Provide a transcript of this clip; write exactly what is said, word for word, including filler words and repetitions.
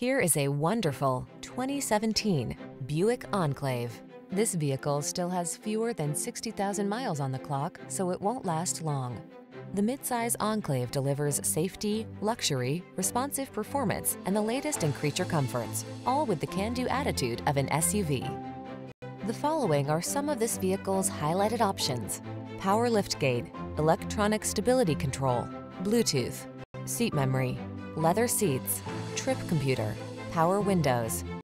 Here is a wonderful twenty seventeen Buick Enclave. This vehicle still has fewer than sixty thousand miles on the clock, so it won't last long. The midsize Enclave delivers safety, luxury, responsive performance, and the latest in creature comforts, all with the can-do attitude of an S U V. The following are some of this vehicle's highlighted options: power liftgate, electronic stability control, Bluetooth, seat memory, leather seats, trip computer, power windows,